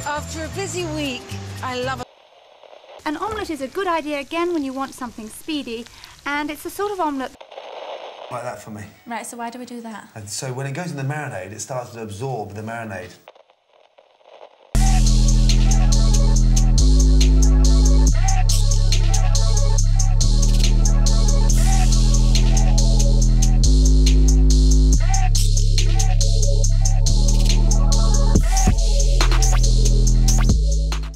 After a busy week, I love a... An omelette is a good idea again when you want something speedy, and it's the sort of omelette... Like that for me. Right, so why do we do that? And so when it goes in the marinade, it starts to absorb the marinade.